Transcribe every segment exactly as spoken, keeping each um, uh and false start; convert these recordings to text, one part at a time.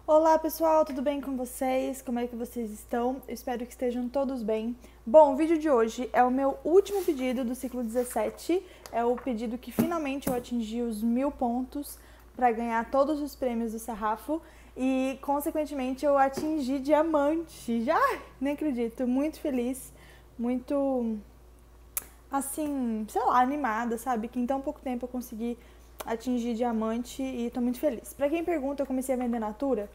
Olá pessoal, tudo bem com vocês? Como é que vocês estão? Eu espero que estejam todos bem. Bom, o vídeo de hoje é o meu último pedido do ciclo dezessete, é o pedido que finalmente eu atingi os mil pontos para ganhar todos os prêmios do Sarrafo e, consequentemente, eu atingi diamante. Já, nem acredito, muito feliz, muito, assim, sei lá, animada, sabe? Que em tão pouco tempo eu consegui atingir diamante e tô muito feliz. Pra quem pergunta, eu comecei a vender Natura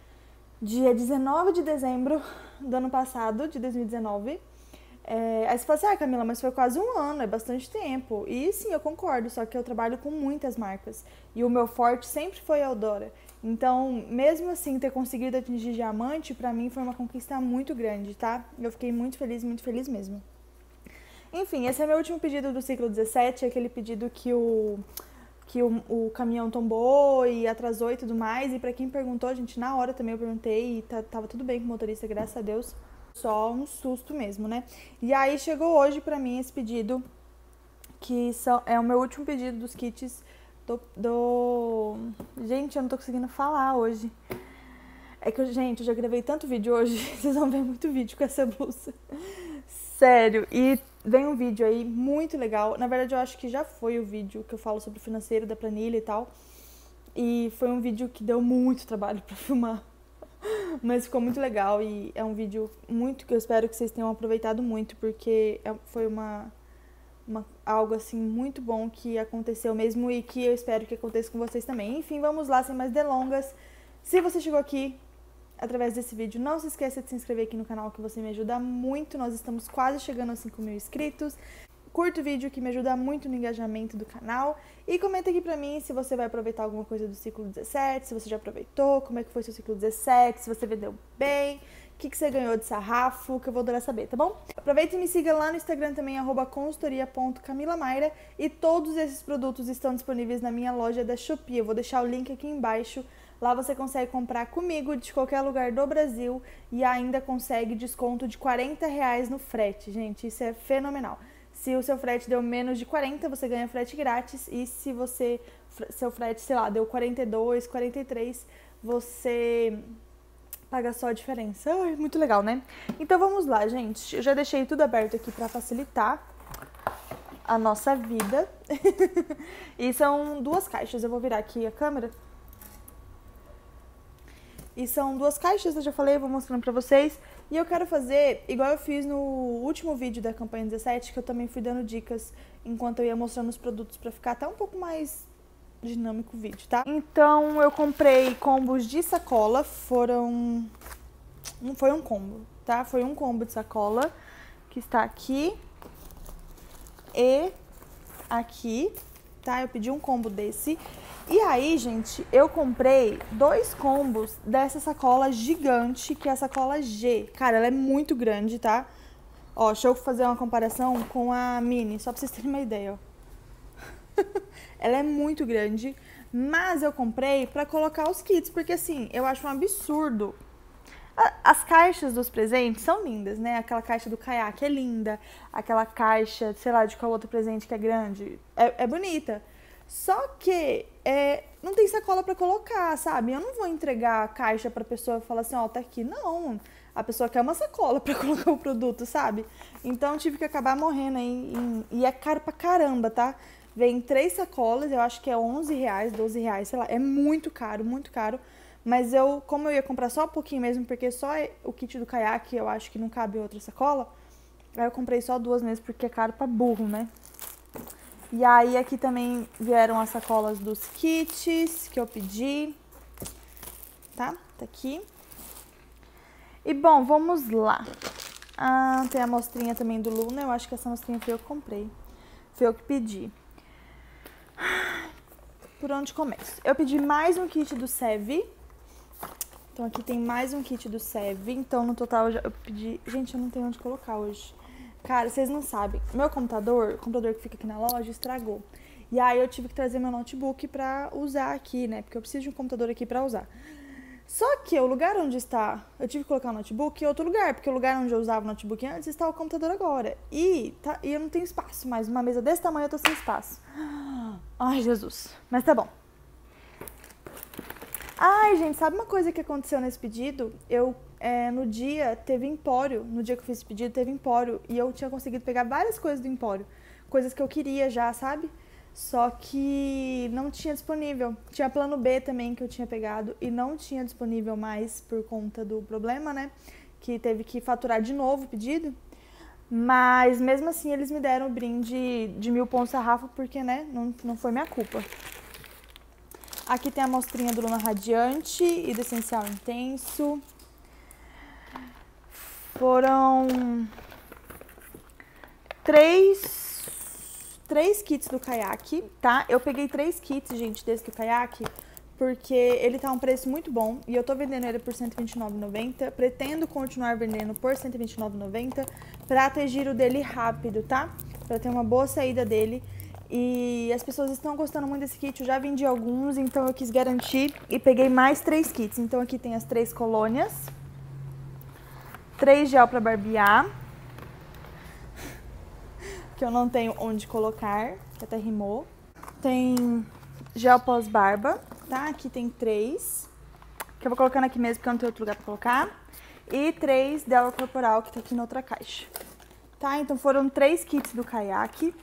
dia dezenove de dezembro do ano passado, de dois mil e dezenove. É, aí você fala assim, ah, Camila, mas foi quase um ano, é bastante tempo. E sim, eu concordo, só que eu trabalho com muitas marcas. E o meu forte sempre foi a Eudora. Então, mesmo assim, ter conseguido atingir diamante, pra mim foi uma conquista muito grande, tá? Eu fiquei muito feliz, muito feliz mesmo. Enfim, esse é meu último pedido do ciclo dezessete, aquele pedido que o... que o, o caminhão tombou e atrasou e tudo mais. E pra quem perguntou, gente, na hora também eu perguntei e tá, tava tudo bem com o motorista, graças a Deus. Só um susto mesmo, né? E aí chegou hoje pra mim esse pedido, que são, é o meu último pedido dos kits do, do... Gente, eu não tô conseguindo falar hoje. É que, eu, gente, eu já gravei tanto vídeo hoje, vocês vão ver muito vídeo com essa blusa. Sério, e vem um vídeo aí muito legal. Na verdade, eu acho que já foi o vídeo que eu falo sobre o financeiro da planilha e tal. E foi um vídeo que deu muito trabalho pra filmar. Mas ficou muito legal e é um vídeo muito que eu espero que vocês tenham aproveitado muito, porque foi uma, uma, algo assim muito bom que aconteceu mesmo e que eu espero que aconteça com vocês também. Enfim, vamos lá, sem mais delongas. Se você chegou aqui através desse vídeo, não se esqueça de se inscrever aqui no canal, que você me ajuda muito. Nós estamos quase chegando a cinco mil inscritos. Curta o vídeo, que me ajuda muito no engajamento do canal. E comenta aqui pra mim se você vai aproveitar alguma coisa do ciclo dezessete, se você já aproveitou, como é que foi seu ciclo dezessete, se você vendeu bem, o que, que você ganhou de sarrafo, que eu vou adorar saber, tá bom? Aproveita e me siga lá no Instagram também, arroba consultoria ponto camila mayra. E todos esses produtos estão disponíveis na minha loja da Shopee. Eu vou deixar o link aqui embaixo. Lá você consegue comprar comigo de qualquer lugar do Brasil e ainda consegue desconto de quarenta reais no frete. Gente, isso é fenomenal. Se o seu frete deu menos de quarenta, você ganha frete grátis. E se você, seu frete, sei lá, deu quarenta e dois, quarenta e três, você paga só a diferença. Ai, muito legal, né? Então vamos lá, gente. Eu já deixei tudo aberto aqui pra facilitar a nossa vida. E são duas caixas. Eu vou virar aqui a câmera. E são duas caixas, eu já falei, eu vou mostrando pra vocês. E eu quero fazer, igual eu fiz no último vídeo da campanha dezessete, que eu também fui dando dicas enquanto eu ia mostrando os produtos pra ficar até um pouco mais dinâmico o vídeo, tá? Então eu comprei combos de sacola, foram... Não foi um combo, tá? Foi um combo de sacola, que está aqui e aqui, tá? Eu pedi um combo desse. E aí, gente, eu comprei dois combos dessa sacola gigante, que é a sacola G. Cara, ela é muito grande, tá? Ó, deixa eu fazer uma comparação com a Mini, só pra vocês terem uma ideia, ó. Ela é muito grande, mas eu comprei pra colocar os kits, porque assim, eu acho um absurdo. As caixas dos presentes são lindas, né? Aquela caixa do caiaque é linda, aquela caixa, sei lá, de qual outro presente que é grande, é, é bonita. Só que é, não tem sacola pra colocar, sabe? Eu não vou entregar a caixa pra pessoa e falar assim, ó, tá aqui. Não, a pessoa quer uma sacola pra colocar o produto, sabe? Então eu tive que acabar morrendo aí. Em, e é caro pra caramba, tá? Vem três sacolas, eu acho que é onze reais, doze reais, sei lá. É muito caro, muito caro. Mas eu, como eu ia comprar só um pouquinho mesmo, porque só o kit do caiaque eu acho que não cabe outra sacola, aí eu comprei só duas mesmo, porque é caro pra burro, né? E aí aqui também vieram as sacolas dos kits que eu pedi, tá? Tá aqui. E bom, vamos lá. Ah, tem a amostrinha também do Luna, eu acho que essa amostrinha foi eu que comprei. Foi eu que pedi. Por onde começo? Eu pedi mais um kit do Seve. Então aqui tem mais um kit do Seve. Então no total eu pedi... Gente, eu não tenho onde colocar hoje. Cara, vocês não sabem, meu computador, o computador que fica aqui na loja, estragou. E aí eu tive que trazer meu notebook pra usar aqui, né? Porque eu preciso de um computador aqui pra usar. Só que o lugar onde está... Eu tive que colocar o notebook em outro lugar, porque o lugar onde eu usava o notebook antes está o computador agora. E, tá, e eu não tenho espaço mais. Uma mesa desse tamanho eu tô sem espaço. Ai, Jesus. Mas tá bom. Ai, gente, sabe uma coisa que aconteceu nesse pedido? Eu, é, no dia, teve empório, no dia que eu fiz esse pedido, teve empório, e eu tinha conseguido pegar várias coisas do empório, coisas que eu queria já, sabe? Só que não tinha disponível. Tinha plano B também que eu tinha pegado e não tinha disponível mais por conta do problema, né? Que teve que faturar de novo o pedido. Mas mesmo assim eles me deram o brinde de mil pontos sarrafo porque, né, não, não foi minha culpa. Aqui tem a amostrinha do Luna Radiante e do Essencial Intenso. Foram três... Três kits do caiaque, tá? Eu peguei três kits, gente, desse do caiaque, porque ele tá um preço muito bom e eu tô vendendo ele por cento e vinte e nove reais e noventa centavos. Pretendo continuar vendendo por cento e vinte e nove reais e noventa centavos pra ter giro dele rápido, tá? Pra ter uma boa saída dele. E as pessoas estão gostando muito desse kit, eu já vendi alguns, então eu quis garantir e peguei mais três kits. Então aqui tem as três colônias, três gel pra barbear, que eu não tenho onde colocar, que até rimou. Tem gel pós-barba, tá? Aqui tem três, que eu vou colocando aqui mesmo, porque eu não tenho outro lugar pra colocar. E três dela corporal, que tá aqui na outra caixa. Tá? Então foram três kits do caiaque.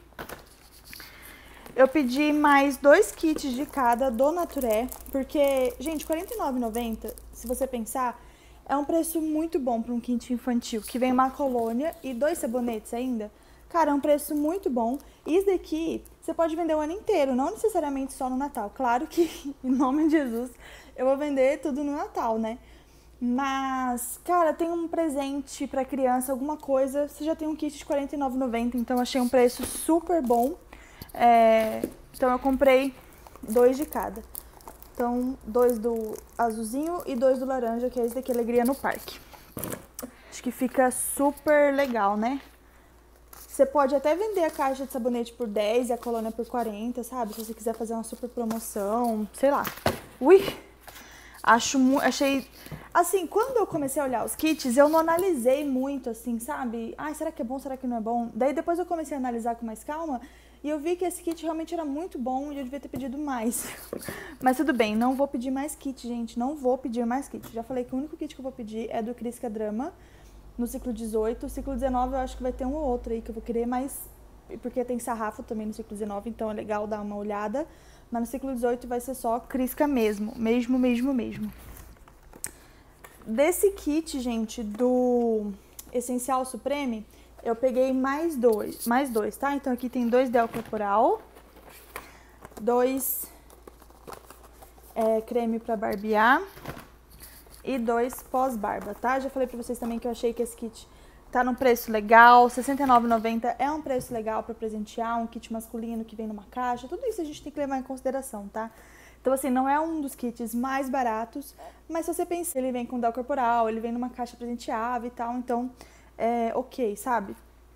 Eu pedi mais dois kits de cada do Naturé, porque, gente, quarenta e nove reais e noventa centavos, se você pensar, é um preço muito bom para um kit infantil, que vem uma colônia e dois sabonetes ainda. Cara, é um preço muito bom. Isso daqui você pode vender o ano inteiro, não necessariamente só no Natal. Claro que, em nome de Jesus, eu vou vender tudo no Natal, né? Mas, cara, tem um presente pra criança, alguma coisa, você já tem um kit de quarenta e nove reais e noventa centavos, então achei um preço super bom. É, então eu comprei dois de cada. Então, dois do azulzinho e dois do laranja, que é esse daqui, Alegria no Parque. Acho que fica super legal, né? Você pode até vender a caixa de sabonete por dez e a colônia por quarenta, sabe? Se você quiser fazer uma super promoção, sei lá. Ui! Acho muito... Achei... Assim, quando eu comecei a olhar os kits, eu não analisei muito, assim, sabe? Ai, será que é bom, será que não é bom? Daí depois eu comecei a analisar com mais calma e eu vi que esse kit realmente era muito bom e eu devia ter pedido mais. Mas tudo bem, não vou pedir mais kit, gente. Não vou pedir mais kit. Já falei que o único kit que eu vou pedir é do Crisca Drama, no ciclo dezoito. O ciclo dezenove eu acho que vai ter um ou outro aí que eu vou querer, mas... Porque tem sarrafo também no ciclo dezenove, então é legal dar uma olhada. Mas no ciclo dezoito vai ser só Crisca mesmo. Mesmo, mesmo, mesmo. Desse kit, gente, do Essencial Supreme, eu peguei mais dois, mais dois, tá? Então aqui tem dois Del Corporal, dois é, creme pra barbear e dois pós-barba, tá? Já falei pra vocês também que eu achei que esse kit tá num preço legal, sessenta e nove reais e noventa centavos é um preço legal pra presentear, um kit masculino que vem numa caixa, tudo isso a gente tem que levar em consideração, tá? Então, assim, não é um dos kits mais baratos, mas se você pensar, ele vem com Del Corporal, ele vem numa caixa presenteável e tal, então, é ok, sabe?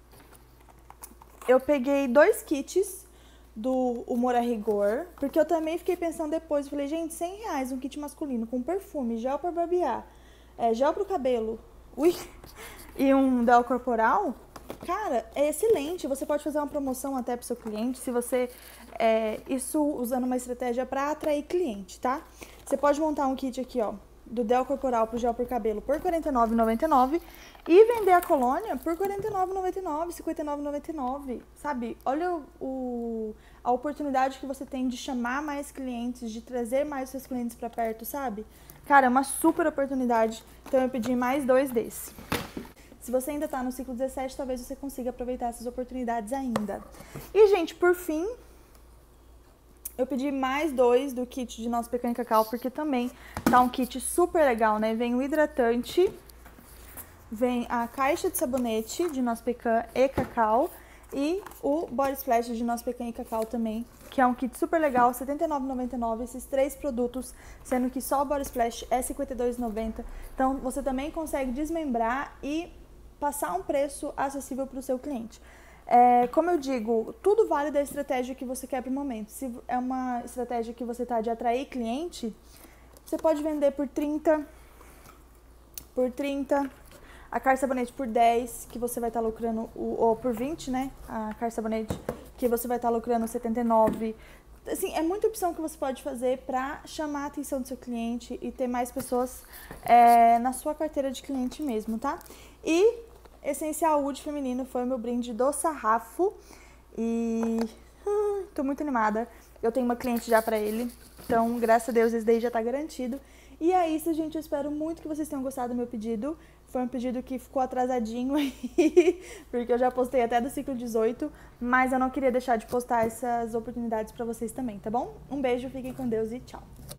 Eu peguei dois kits do Humor a Rigor, porque eu também fiquei pensando depois, falei, gente, cem reais um kit masculino com perfume, gel pra barbear, é, gel pro cabelo, ui, e um Del Corporal, cara, é excelente. Você pode fazer uma promoção até pro seu cliente, se você... É, isso usando uma estratégia para atrair cliente, tá? Você pode montar um kit aqui, ó, do Del Corporal pro gel por cabelo por quarenta e nove reais e noventa e nove centavos e vender a colônia por quarenta e nove reais e noventa e nove centavos, cinquenta e nove reais e noventa e nove centavos, sabe? Olha o, o, a oportunidade que você tem de chamar mais clientes, de trazer mais seus clientes para perto, sabe? Cara, é uma super oportunidade, então eu pedi mais dois desses. Se você ainda tá no ciclo dezessete, talvez você consiga aproveitar essas oportunidades ainda. E, gente, por fim... Eu pedi mais dois do kit de nosso pecan e cacau, porque também tá um kit super legal, né? Vem o hidratante, vem a caixa de sabonete de nosso pecan e cacau e o body splash de nosso pecan e cacau também, que é um kit super legal, setenta e nove reais e noventa e nove centavos, esses três produtos, sendo que só o body splash é cinquenta e dois reais e noventa centavos. Então, você também consegue desmembrar e passar um preço acessível para o seu cliente. É, como eu digo, tudo vale da estratégia que você quer para o momento. Se é uma estratégia que você tá de atrair cliente, você pode vender por trinta, por trinta, a caixa de sabonete por dez, que você vai estar tá lucrando, ou por vinte, né, a caixa de sabonete, que você vai estar tá lucrando setenta e nove. assim, é muita opção que você pode fazer para chamar a atenção do seu cliente e ter mais pessoas é, na sua carteira de cliente mesmo, tá? E Essencial Wood Feminino foi o meu brinde do sarrafo e uh, tô muito animada. Eu tenho uma cliente já pra ele, então graças a Deus esse daí já tá garantido. E é isso, gente, eu espero muito que vocês tenham gostado do meu pedido. Foi um pedido que ficou atrasadinho aí, porque eu já postei até do ciclo dezoito, mas eu não queria deixar de postar essas oportunidades pra vocês também, tá bom? Um beijo, fiquem com Deus e tchau!